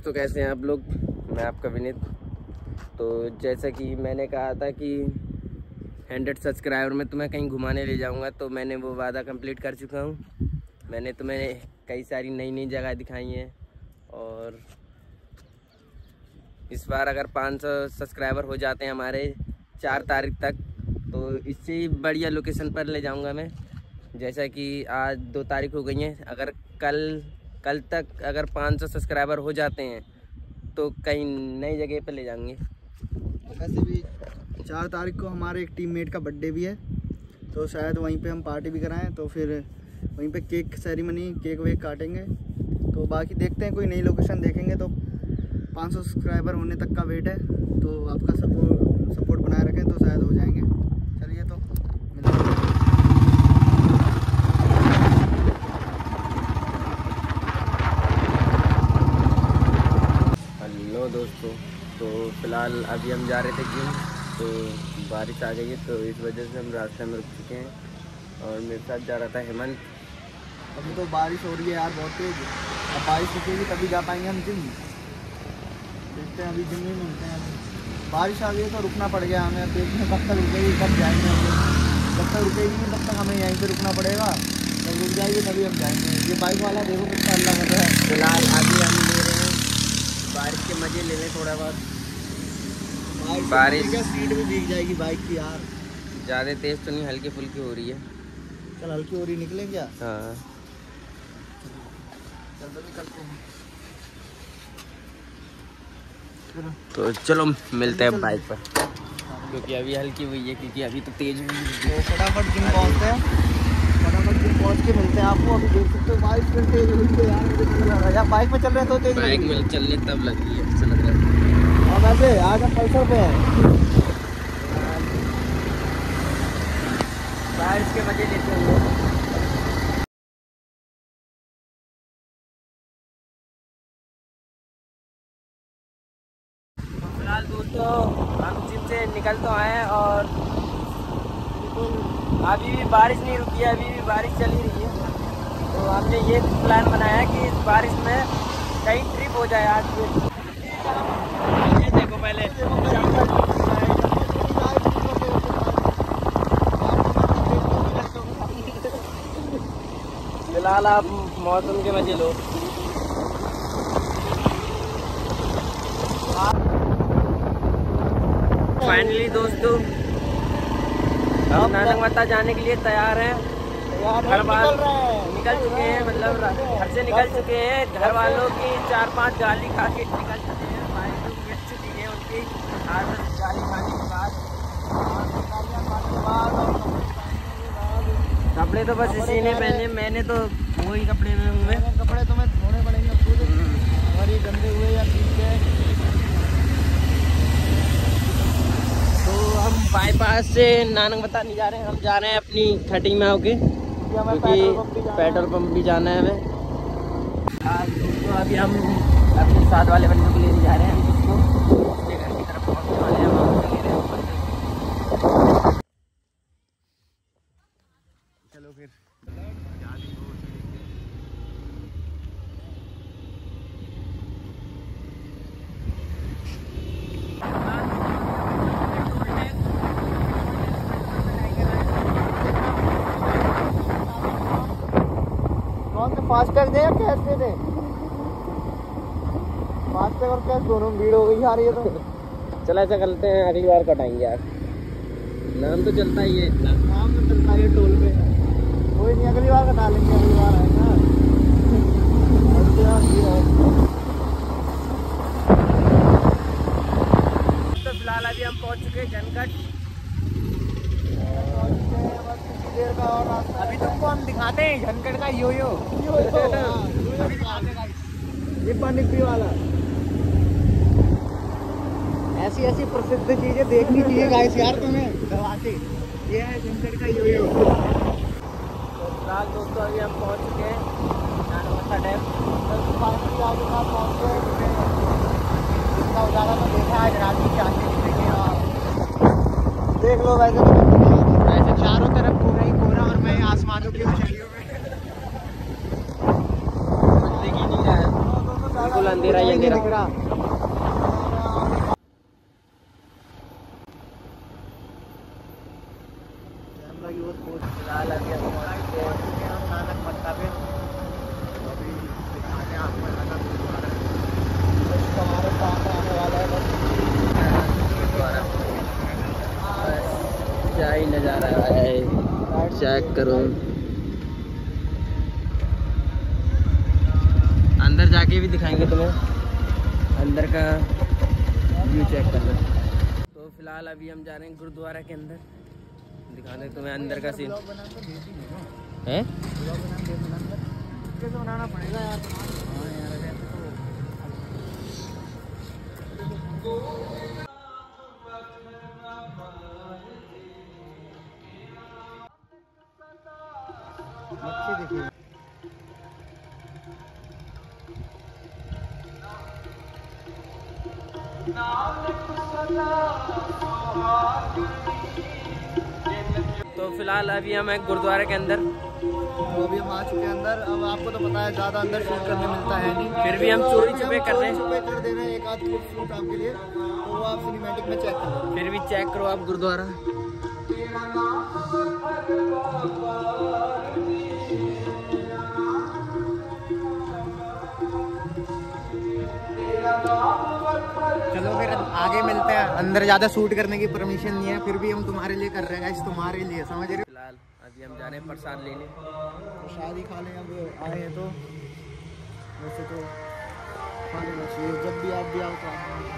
दोस्तों, कैसे हैं आप लोग। मैं आपका विनीत। तो जैसा कि मैंने कहा था कि 100 सब्सक्राइबर में तुम्हें कहीं घुमाने ले जाऊंगा, तो मैंने वो वादा कंप्लीट कर चुका हूं। मैंने तुम्हें कई सारी नई नई जगह दिखाई हैं और इस बार अगर 500 सब्सक्राइबर हो जाते हैं हमारे 4 तारीख तक, तो इससे बढ़िया लोकेशन पर ले जाऊंगा मैं। जैसा कि आज 2 तारीख हो गई है, अगर कल तक अगर 500 सब्सक्राइबर हो जाते हैं तो कहीं नई जगह पर ले जाएंगे। वैसे भी 4 तारीख को हमारे एक टीममेट का बर्थडे भी है, तो शायद वहीं पे हम पार्टी भी कराएं, तो फिर वहीं पे केक सेरेमनी, केक वेक काटेंगे। तो बाकी देखते हैं, कोई नई लोकेशन देखेंगे। तो 500 सब्सक्राइबर होने तक का वेट है, तो आपका सपोर्ट बनाए रखें तो शायद हो जाएंगे। चलिए तो मिलते हैं। हेलो दोस्तों, तो फिलहाल अभी हम जा रहे थे जिम, तो बारिश आ गई है, तो इस वजह से हम रास्ते में रुक चुके हैं और मेरे साथ जा रहा था हेमंत। अभी तो बारिश हो रही है यार, बहुत तेज। अब बारिश रुकेगी तभी जा पाएंगे हम जिम। देखते हैं, अभी जिम में मिलते हैं। बारिश आ गई है तो रुकना पड़ गया हमें। अब देखते हैं कब तक रुकेगी, कब जाएंगे। जब तक रुकेगी नहीं तब तक हमें यहीं पे रुकना पड़ेगा। जब रुक जाएगी तभी हम जाएंगे। ये बाइक वाला देखो कितना अल्लाह कर रहा है। फिलहाल अभी हम ले रहे हैं बारिश के मज़े, ले लें थोड़ा बहुत। बारिश सीट भी भीग जाएगी बाइक की यार। ज़्यादा तेज़ तो नहीं, हल्की फुल्की हो रही है। चल हल्की हो रही, निकले क्या? हाँ चल तो निकलते हैं। तो चलो मिलते हैं बाइक पर, क्योंकि अभी हल्की हुई है, क्योंकि अभी तो तेज है। तो फटाफट जिम पहुँचते हैं, फटाफट जिम पहुँच के मिलते हैं आपको। अभी देख सकते हो बाइक फिर तेज हुई है यार। बाइक में चल रहे हैं तो तेज, बाइक में चलने तब लगी है, अच्छा लग रहा है। और वैसे आज हम पल्सर पे हैं। बारिश के मजे लेते हैं। फिलहाल दोस्तों हम जिम से निकल तो आए हैं और अभी भी बारिश नहीं रुकी है, अभी भी बारिश चल ही रही है। तो हमने ये प्लान बनाया कि इस बारिश में कहीं ट्रिप हो जाए आज फिर। ये देखो पहले फिलहाल आप मौसम के मजे लो। फाइनली दोस्तों हम नानकमता जाने के लिए तैयार हैं। घर वाले निकल चुके हैं, मतलब घर से निकल चुके हैं। घर वालों की 4-5 गाली खा के निकल चुके हैं। भाई लोग मिट चुकी है उनकी आदत गाली खाने के बाद। कपड़े तो बस इसी ने पहने, मैंने तो वही कपड़े में हूँ। मैं कपड़े तुम्हें धोने पड़ेंगे खुद, अगर ये गंदे हुए या ठीक है। तो हम बाईपास से नानकमता नहीं जा रहे हैं, हम जा रहे हैं अपनी खटी में होके, क्योंकि पेट्रोल पंप भी जाना है हमें। तो अभी हम अपने साथ वाले बंदों को लेने जा रहे हैं, उसको उसके घर की तरफ पहुँचने वाले हैं। हम ले रहे हैं ऊपर से। चलो फिर। कौन से फास्टैग दे या कैश दे दे? फास्टैग और कैश दोनों में भीड़ हो गई यार। ये तो चला ऐसा करते हैं, अगली बार कटाएंगे यार। नाम तो चलता ही है इतना, नाम तो चलता है टोल पे। कोई नहीं, अगली बार कटा लेंगे, अगली बार आएगा। तो फिलहाल अभी हम पहुंच चुके हैं जनकट। देर का और रास्ता। अभी तुमको हम दिखाते हैं झनकट का यो यो। ये पानीपुरी वाला। ऐसी ऐसी प्रसिद्ध चीजें देखनी चाहिए गाइस यार तुम्हें दवाते। ये है झनकट का यो यो। तो फिलहाल दोस्तों अभी हम पहुंच चुके हैं नानकमता डैम। जितना उजाला तो देखा है, रात की चांदनी दिखेगी। देख लो वैसे चारों तरफ कोहरा ही कोहरा, और मैं आसमानों की ऊंचाइयों में। दिख ही नहीं रहा है बिल्कुल। अंधेरा ही अंधेरा। फिलहाल अभी हम नानक मत्ता पे, अभी दिखाते हैं आपको नानक गुरुद्वारा हमारे साथ आने वाला है। बस गुरुद्वारा क्या ही नज़ारा है, चेक करो। अंदर जाके भी दिखाएंगे तुम्हें, अंदर का व्यू चेक करना। तो फिलहाल अभी हम जा रहे हैं गुरुद्वारा के अंदर, दिखाने तुम्हें अंदर का सीन है। कैसे बनाना पड़ेगा यार। मच्छी देखिए। तो फिलहाल अभी हम हैं गुरुद्वारे के अंदर। तो अभी हम आ चुके हैं अंदर। अब आपको तो पता है ज़्यादा अंदर शूट करने मिलता है नहीं, फिर भी हम चोरी छुपे कर रहे हैं। छुपे कर दे रहे हैं एक आध शूट आपके लिए, तो वो आप सिनेमैटिक में चेक करो। फिर भी चेक करो आप गुरुद्वारा। चलो फिर आगे मिलते हैं। अंदर ज़्यादा शूट करने की परमिशन नहीं है, फिर भी हम तुम्हारे लिए कर रहे हैं, इस तुम्हारे लिए, समझ रहे हो। फिलहाल अभी हम जा रहे हैं प्रसाद लेने। प्रसाद ही खा लें, अब आए हैं तो वैसे तो खा लेना चाहिए, जब भी आप भी आओ तो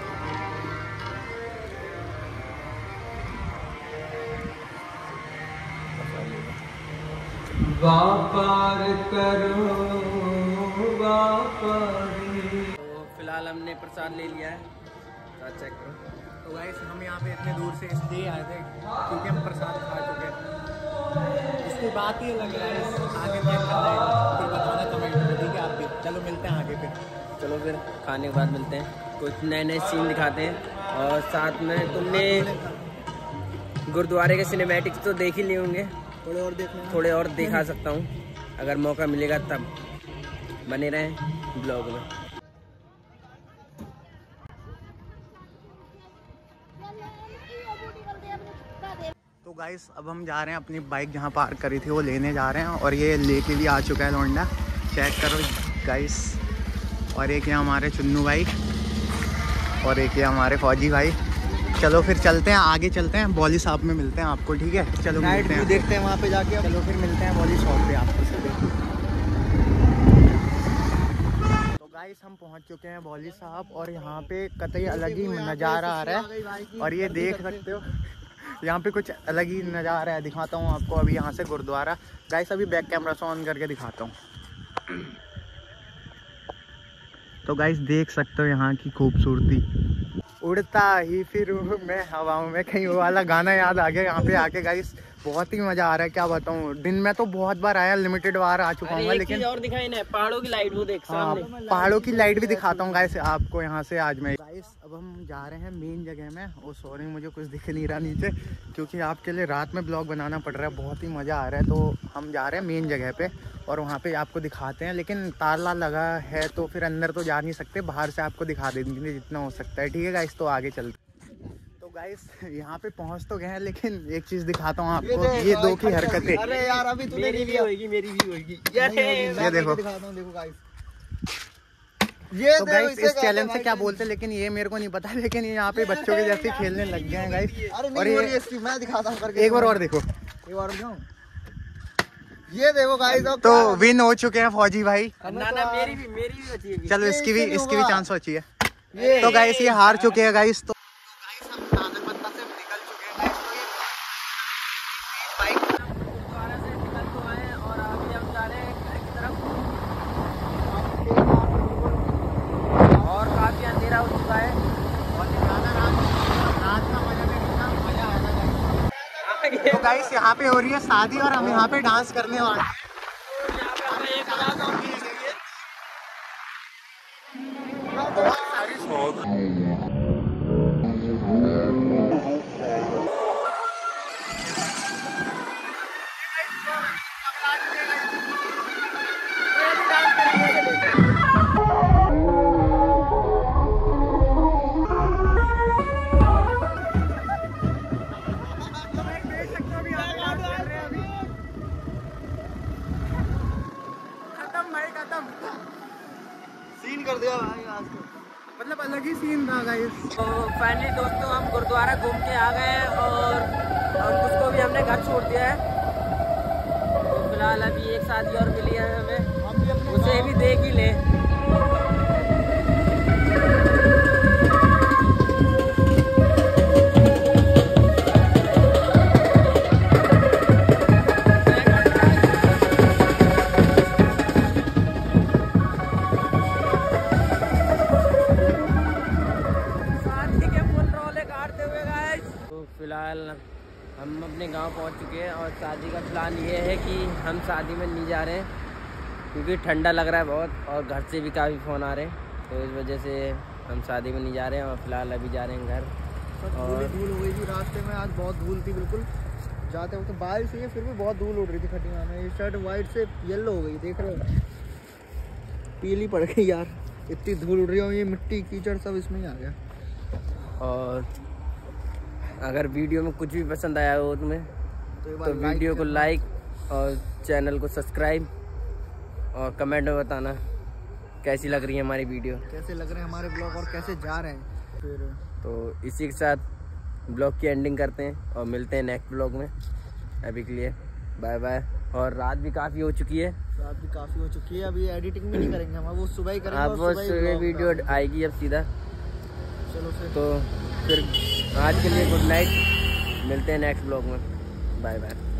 व्यापार करो व्यापारी। तो फिलहाल हमने प्रसाद ले लिया है, तो चेक करो। तो गाइस हम यहाँ पे इतने दूर से इसलिए आए थे क्योंकि हम प्रसाद खा चुके हैं। इसकी बात ही अलग है, आगे चेक करना है, फिर बताना कमेंट में, ठीक है। आप भी चलो मिलते हैं आगे फिर। चलो फिर खाने के बाद मिलते हैं, कुछ नए नए सीन दिखाते हैं। और साथ में तुमने गुरुद्वारे के सिनेमैटिक्स तो देख ही लिए होंगे, थोड़े और दिखा सकता हूँ अगर मौका मिलेगा तब। बने रहें ब्लॉग में। तो गाइस अब हम जा रहे हैं अपनी बाइक जहाँ पार्क करी थी वो लेने जा रहे हैं, और ये लेके भी आ चुका है लौंडा, चेक करो गाइस। और एक ये हमारे चुन्नू भाई, और एक ये हमारे फौजी भाई। चलो फिर चलते हैं आगे, चलते हैं बॉली शॉप में मिलते हैं आपको, ठीक है। चलो मिलते हैं, देखते हैं वहाँ पे जाके। चलो फिर मिलते हैं बॉली शॉप पे आपको सीधे। तो गाइस हम पहुँच चुके हैं बॉली शॉप, और यहाँ पे कतई अलग ही नज़ारा आ रहा है, और ये देख सकते हो यहाँ पे कुछ अलग ही नज़ारा है। दिखाता हूँ आपको अभी यहाँ से गुरुद्वारा। गाइस अभी बैक कैमरा से ऑन करके दिखाता हूँ। तो गाइस देख सकते हो यहाँ की खूबसूरती। उड़ता ही फिर मैं हवाओं में, कहीं वो वाला गाना याद आ गया यहाँ पे आके। गाइस बहुत ही मजा आ रहा है, क्या बताऊँ। दिन में तो बहुत बार आया, लिमिटेड बार आ चुका हूँ, लेकिन और दिखाई ना पहाड़ों की लाइट, वो देख सामने। पहाड़ों की लाइट भी दिखाता हूँ गाइस आपको यहाँ से आज मैं। गाइस अब हम जा रहे हैं मेन जगह में। ओ सॉरी मुझे कुछ दिख नहीं रहा नीचे, क्योंकि आपके लिए रात में ब्लॉग बनाना पड़ रहा है, बहुत ही मज़ा आ रहा है। तो हम जा रहे हैं मेन जगह पे, और वहाँ पे आपको दिखाते हैं, लेकिन ताला लगा है तो फिर अंदर तो जा नहीं सकते, बाहर से आपको दिखा देंगे जितना हो सकता है, ठीक है गाइस। तो आगे चलते। तो गाइस यहाँ पे पहुँच तो गए हैं, लेकिन एक चीज दिखाता हूँ आपको, ये दो की हरकतें। अरे यार अभी मेरी भी होगी, मेरी भी होगी। ये देखो, देखो गाइस, ये तो गाइस इस चैलेंज से क्या बोलते हैं, लेकिन ये मेरे को नहीं पता, लेकिन ये यहाँ पे बच्चों के जैसे खेलने लग गए हैं गाइस। और ये मैं दिखाता हूँ, एक बार और देखो, एक बार ये देखो गाइस। तो विन हो चुके हैं फौजी भाई। ना मेरी भी बची है। चलो इसकी भी चांस बची है। तो गाइस ये हार चुके हैं गाइस। तो तो गाइस यहाँ पे हो रही है शादी, और हम यहाँ पे डांस करने वाले हैं। बहुत सारी सीन कर दिया भाई आज तो, मतलब अलग ही सीन था गाइस। तो फाइनली दोस्तों हम गुरुद्वारा घूम के आ गए हैं और उसको भी हमने घर छोड़ दिया है। तो फिलहाल अभी एक शादी और मिली है हमें, उसे भी देख ही ले। फिलहाल हम अपने गांव पहुंच चुके हैं और शादी का प्लान ये है कि हम शादी में नहीं जा रहे हैं क्योंकि ठंडा लग रहा है बहुत और घर से भी काफ़ी फ़ोन आ रहे हैं, तो इस वजह से हम शादी में नहीं जा रहे हैं और फिलहाल अभी जा रहे हैं घर। और धूल हो गई थी रास्ते में, आज बहुत धूल थी, बिल्कुल जाते वक्त बारिश हुई है फिर भी बहुत धूल उड़ रही थी खटीमा में। ये शर्ट वाइट से येलो हो गई, देख रहे हो, पीली पड़ गई यार, इतनी धूल उड़ रही है, ये मिट्टी कीचड़ सब इसमें ही आ गया। और अगर वीडियो में कुछ भी पसंद आया हो तुम्हें तो वीडियो को लाइक और चैनल को सब्सक्राइब और कमेंट में बताना कैसी लग रही है हमारी वीडियो, कैसे लग रहे हैं हमारे ब्लॉग और कैसे जा रहे हैं। फिर तो इसी के साथ ब्लॉग की एंडिंग करते हैं और मिलते हैं नेक्स्ट ब्लॉग में। अभी के लिए बाय बाय। और रात भी काफ़ी हो चुकी है, अभी एडिटिंग भी नहीं करेंगे हम, वो सुबह ही करेंगे। आप वो सुबह वीडियो आएगी अब सीधा। चलो फिर आज के लिए गुड नाइट, मिलते हैं नेक्स्ट ब्लॉग में, बाय बाय।